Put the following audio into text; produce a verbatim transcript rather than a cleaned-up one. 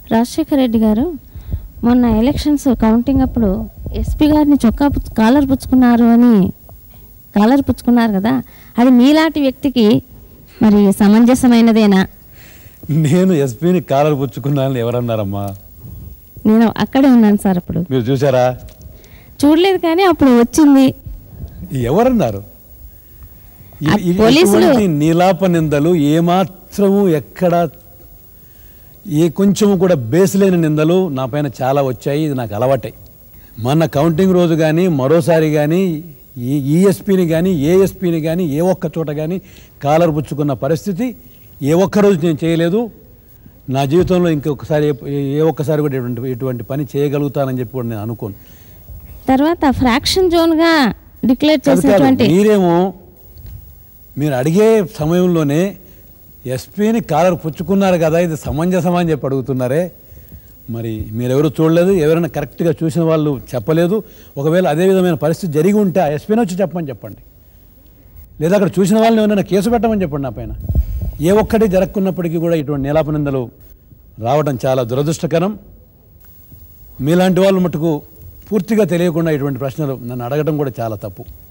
రాజశేఖర రెడ్డి గారు మొన్న elections counting అప్పుడు ఎస్పీ గారిని చొక్కా పుచ్చు కాలర్ పుచ్చుకున్నారు అని కాలర్ పుచ్చుకున్నారు కదా, అది మీలాంటి వ్యక్తికి మరి సమంజసమైనదేనా? నేను ఎస్పీని కాలర్ పుచ్చుకున్నానని ఎవరన్నారమ్మా? నేను అక్కడే ఉన్నాను సార్. అప్పుడు మీరు చూసారా? చూడలేదు, కానీ అప్పుడు వచ్చింది. ఎవరన్నారు? పోలీసులు నీలాప నిందలు ఏమాత్రము ఎక్కడ ఏ కొంచెము కూడా బేస్ లేని నిందలు నా పైన చాలా వచ్చాయి. ఇది నాకు అలవాటే. మొన్న కౌంటింగ్ రోజు కానీ మరోసారి కానీ ఈ ఈఎస్పీని కానీ ఏఎస్పీని కానీ ఏ ఒక్క చోట కానీ కాలర్ పుచ్చుకున్న పరిస్థితి ఏ ఒక్క రోజు నేను చేయలేదు. నా జీవితంలో ఇంకొకసారి ఏ ఒక్కసారి కూడా ఇటువంటి ఇటువంటి పని చేయగలుగుతానని చెప్పి కూడా నేను అనుకోను. తర్వాత ఫ్రాక్షన్ జోన్గా డిక్లేర్ చేసినటువంటి మీరేమో మీరు అడిగే సమయంలోనే ఎస్పీని కాలర్ పుచ్చుకున్నారు కదా, ఇది సమంజసమా అని చెప్పి అడుగుతున్నారే. మరి మీరెవరు చూడలేదు, ఎవరైనా కరెక్ట్గా చూసిన వాళ్ళు చెప్పలేదు. ఒకవేళ అదే విధమైన పరిస్థితి జరిగి ఉంటే ఆ ఎస్పీని వచ్చి చెప్పమని చెప్పండి, లేదా అక్కడ చూసిన వాళ్ళని ఏమైనా కేసు పెట్టమని చెప్పండి నా పైన. ఏ ఒక్కటి జరగకున్నప్పటికీ కూడా ఇటువంటి నీలాప నిందలు రావడం చాలా దురదృష్టకరం. మీలాంటి వాళ్ళు మటుకు పూర్తిగా తెలియకుండా ఇటువంటి ప్రశ్నలు నన్ను అడగడం కూడా చాలా తప్పు.